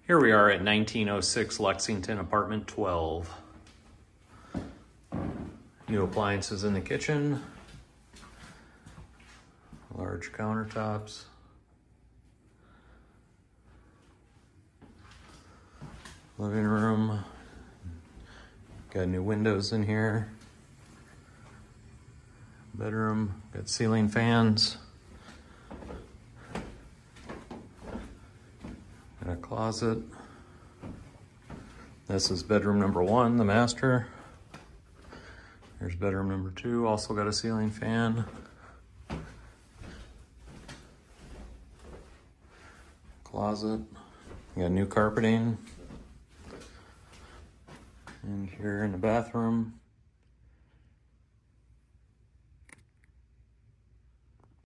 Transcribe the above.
Here we are at 1906 Lexington, apartment 12. New appliances in the kitchen, large countertops, living room, got new windows in here, bedroom, got ceiling fans, got a closet. This is bedroom number 1, the master. There's bedroom number 2, also got a ceiling fan. Closet, got new carpeting. And here in the bathroom,